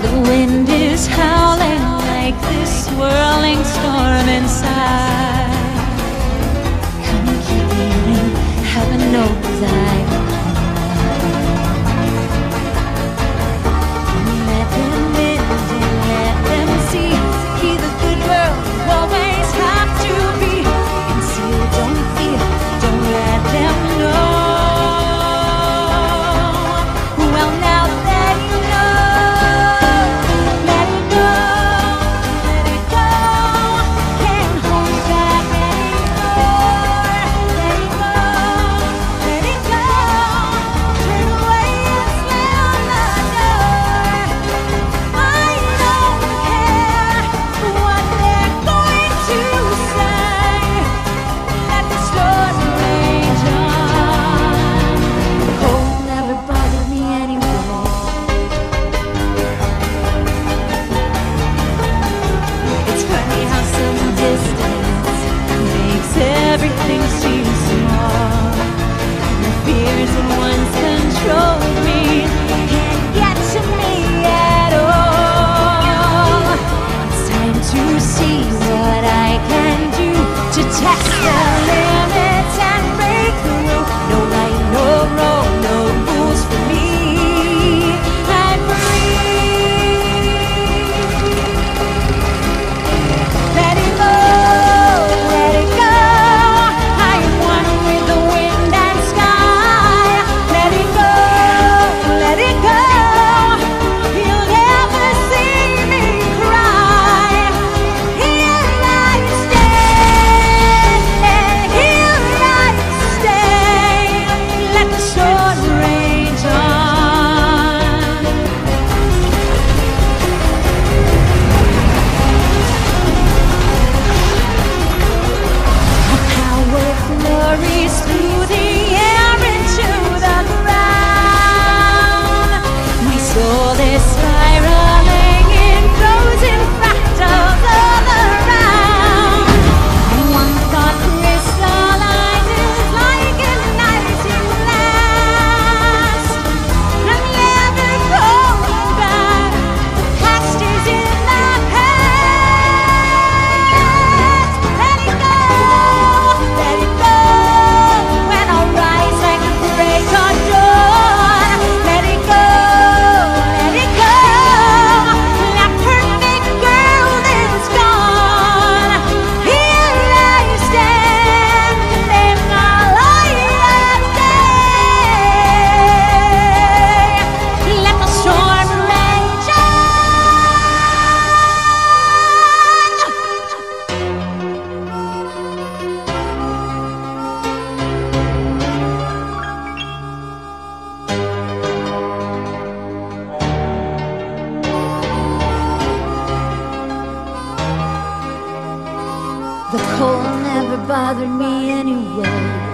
The wind is howling like this swirling storm inside. Come keep beating, heaven knows I let them in and let them see. Be the good girl you always have to be. Conceal, don't fear, don't let them know. Well, now that you know, let it go, let it go. Can't hold back anymore. Let it go, let it go. Turn away and slam the door. I don't care what they're going to say. Let the storm rage on. Cold never bothered me anyway. It's funny how some distance makes everything seem small. The fears that once controlled me can't get to me at all. It's time to see what I can do to test the limits and break through. No right, no wrong, no rules for me. I'm free. Let it go, let it go. I am one with the wind and sky. Let it go, let it go. You'll never see me cry. Here I stand, here I stay. Let the storm rage on. Power flurries through the air into the ground. My soul is spiraling in frozen fractals all around. One thought crystallizes like an icy blast. I'm never going back. The past is in the past. Let it go, let it go. When I rise like a break of dawn. Let it go, let it go. That perfect girl is gone. Here I stand in my light day. Let the storm rage The cold never bothered me anyway.